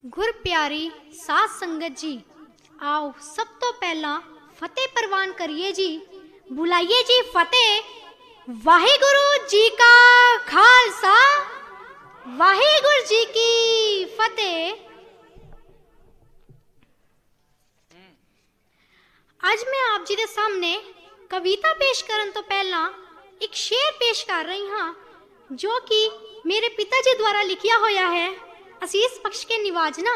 गुर प्यारी साध संगत जी, आओ सब तो पहला फतेह प्रवान करिए जी। बुलाइए जी फतेह। वाहिगुरु जी का खालसा, वाहिगुरु जी की फतेह। आज मैं आप जी के सामने कविता पेश करन तो पहला एक शेर पेश कर रही हाँ, जो कि मेरे पिता जी द्वारा लिखिया होया है, असीस पक्ष के निवाजना।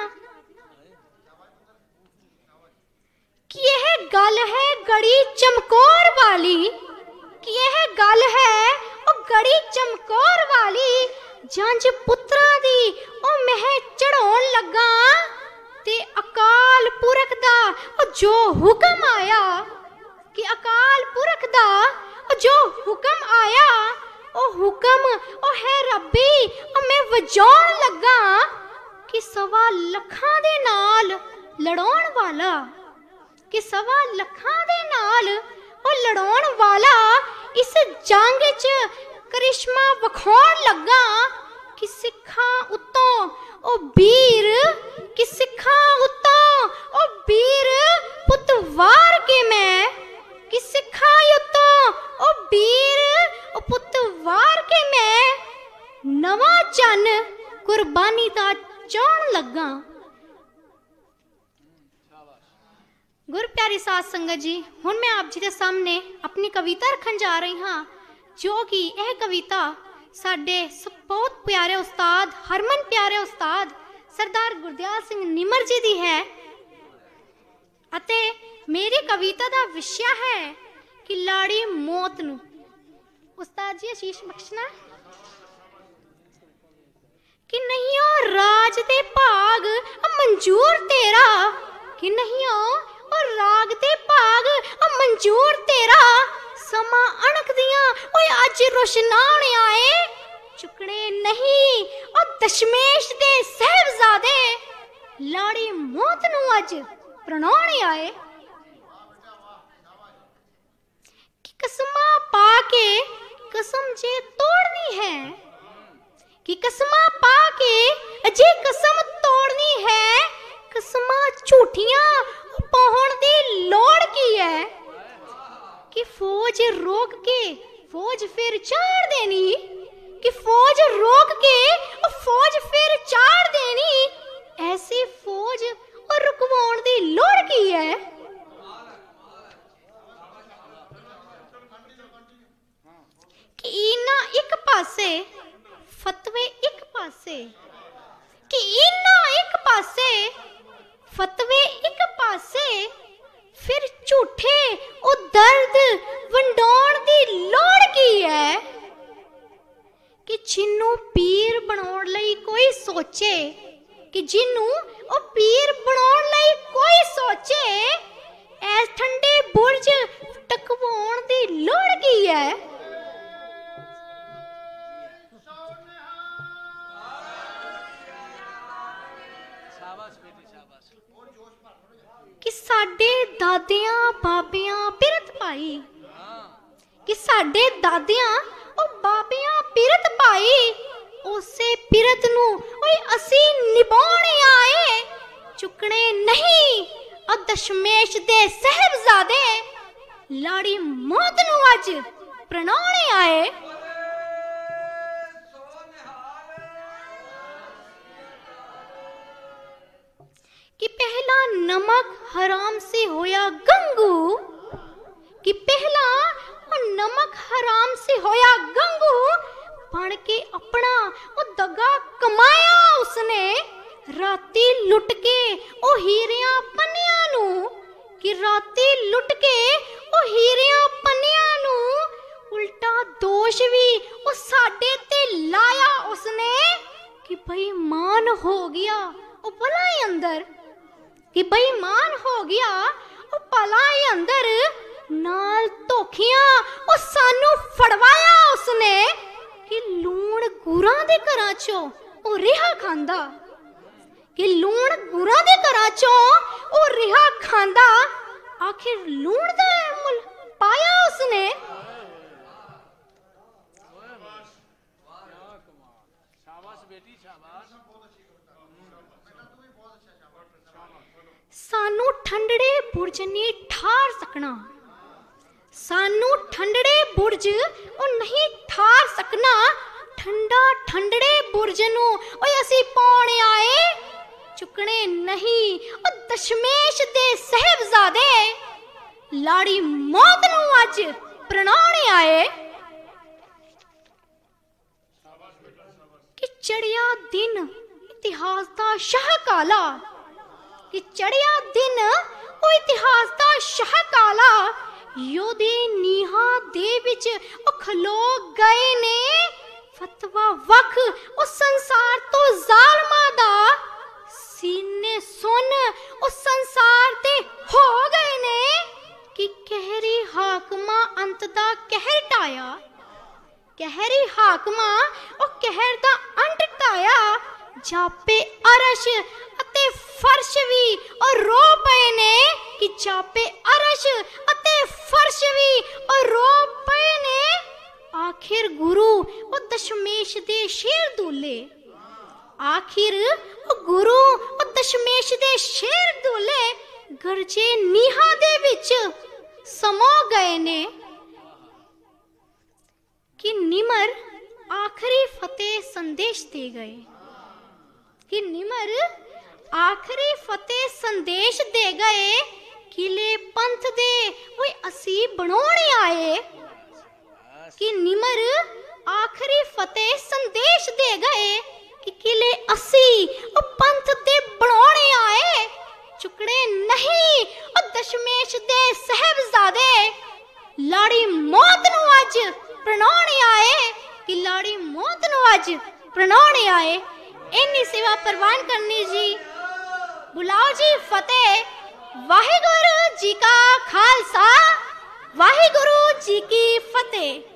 कि यह गल है गड़ी चमकोर वाली, कि यह गल है ओ गड़ी चमकोर वाली, जंज पुत्रा दी ओ मह चढ़ाउण लगा, ते अकाल पुरख दा ओ जो हुक्म आया, कि अकाल पुरख दा ओ जो हुक्म आया, ओ हुक्म ओ है रब्बी ओ मैं वजाउण लगा, कि सवा लखां दे नाल लड़ाउण वाला, कि सवा लखां दे नाल ओ लड़ाउण वाला, इस जंग च करिश्मा वखाउण लगा, कि सिखां उत्तों ओ वीर, कि सिखां उत्तों ओ वीर पुत वार के मैं, कि सिखां उत्तों ओ वीर ओ पुत वार के मैं, नवा चन कुर्बानी दा चाउण लगा। गुर प्यारी साध संगत जी, हुण मैं आप जी के सामने अपनी कविता रखन जा रही हाँ, जो कि यह कविता साडे बहुत प्यारे उस्ताद, हरमन प्यारे उस्ताद सरदार गुरदयाल सिंह निमर जी दी है। अते मेरी कविता दा विषय है कि लाड़ी मौत नू। उस्ताद जी आशीष बख्शना। कि नहीं ओ राज दे भाग मंजूर तेरा, कि नहीं ओ राग दे भाग मंजूर तेरा, समा अणक दियां ओए अज रोशनाने आए, चुकने नहीं ओ दशमेश दे साहबजादे, लाड़ी मौत नू अज प्रणाने आए। कि कसमा पाके कसम जे तोड़नी है, कि कसमा पाके अजे कसम तोड़नी है, कसमा झूठियां पहुंच दी लोड़ की है, कि फौज रोक के फौज फिर चाड़ देनी, कि फौज रोक के फौज फिर चाड़ देनी, ऐसी फौज और रुकवाउण दी लोड़ की है। कि इना एक पासे फतवे एक पासे, कि इना एक पासे फतवे एक पासे, फिर झूठे ओ दर्द वंडाउण दी लोड़ की है, कि जिन्नू पीर बनाउण लई कोई सोचे, कि जिन्नू ओ पीर बनाउण लई कोई सोचे, ऐस ठंडे बुर्ज टकवाउण दी लोड़ की है। कि साडे दादियां बाबियां पिरत पाई, कि साडे दादियां ओ बाबियां पिरत पाई, उसे पिरत नू ओए असी निभाने आए, चुकने नहीं ओ दशमेश दे साहबजादे, लाड़ी मौत नू अज प्रणाने आए। कि पहला नमक हराम से होया गंगू, कि पहला नमक हराम से होया गंगू, बन के अपना ओ दगा कमाया उसने, राती लुट के ओ हीरियां पन्नियां नू, कि राती लुट के ओ हीरियां पन्नियां नू, उल्टा दोष भी ओ साडे ते लाया उसने, कि बेईमान हो गया ओ भलाई अंदर, कि बेईमान हो गया ओ भलाई अंदर, नाल धोखियां ओ सानू फड़वाया उसने, कि लूण गुरां दे घरां चों ओ रिहा खांदा, कि लूण गुरां दे घरां चों ओ रिहा खांदा, आखिर लूण दा मुल पाया उसने। सानू ठंडड़े बुर्ज नहीं ठार सकना, सानू ठंडड़े बुर्ज ओ नहीं ठार सकना। ठंडा ठंडड़े बुर्ज नू ओए असी पाने आए चुकने नहीं। ओ दशमेश दे साहिबजादे लाड़ी मौत नू अज प्रणाने आए। कि चढ़िया दिन इतिहास दा शाह काला, कि चढ़िया दिन ओ इतिहास दा शाह काला। योधे नीहा दे विच ओ खलो गए ने फतवा वख ओ संसार तो जालमा दा। सीने सुन ओ संसार ते हो गए ने कि कहरी हाकमा अंत दा कहर टाया। कहरी हाकमा ओ कहर दा अंत टाया। जापे अरश अते फर्श भी और रो पए ने कि जापे अरश अते फर्श भी और रो पए ने। आखिर गुरु ओ दशमेश दे शेर दूले, आखिर ओ गुरु ओ दशमेश दे शेर दूले गरजे नीहा दे विच समो गए ने। कि निमर आखिरी फतेह संदेश दे गए, कि निमर आखिरी फतेह संदेश दे गए। किले पंथ दे वो असी बनोने आए। कि निमर आखिरी फतेह संदेश दे गए कि किले असी ओ पंथ दे बनोने आए। चुकड़े नहीं ओ दशमेश दे साहिबजादे लाड़ी मौत नू अज प्रणाने आए। कि लाड़ी मौत नू अज प्रणाने आए। इन्नी सेवा प्रवान करनी जी। बुलाओ जी फतेह। वाहिगुरु जी का खालसा, वाहिगुरु जी की फतेह।